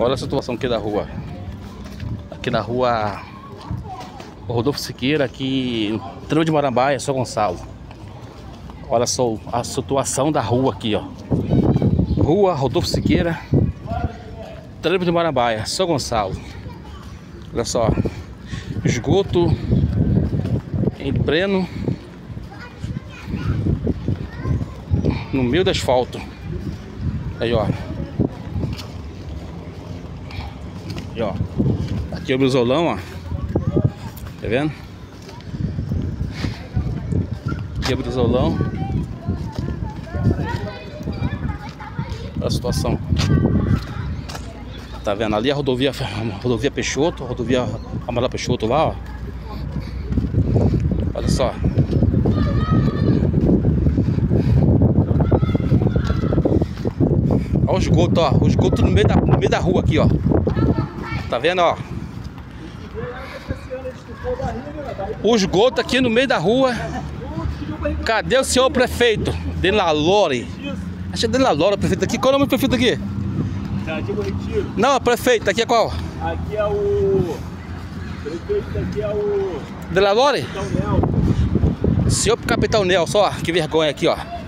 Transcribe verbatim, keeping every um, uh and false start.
Olha a situação aqui da rua. Aqui na rua Rodolfo Siqueira, aqui no Trevo de Marambaia, São Gonçalo. Olha só a situação da rua aqui, ó. Rua Rodolfo Siqueira, Trevo de Marambaia, São Gonçalo. Olha só, esgoto em pleno no meio do asfalto. Aí, ó. Aí, ó. Aqui é o brisolão, ó. Tá vendo? Aqui é o brisolão. Olha a situação. Tá vendo? Ali a rodovia, a rodovia Peixoto, a rodovia Amaral Peixoto lá, ó. Olha só. Olha o esgoto, ó. O esgoto no meio da, no meio da rua aqui, ó. Tá vendo, ó? O esgoto aqui no meio da rua. Cadê o senhor prefeito? De La Lore. Acho que é De La Lore, prefeito aqui. Qual é o nome do prefeito aqui? Não, prefeito, aqui é qual? Aqui é o... prefeito aqui é o... De La Lore? Capitão Nelson. Senhor Capitão Nelson, ó. Que vergonha aqui, ó.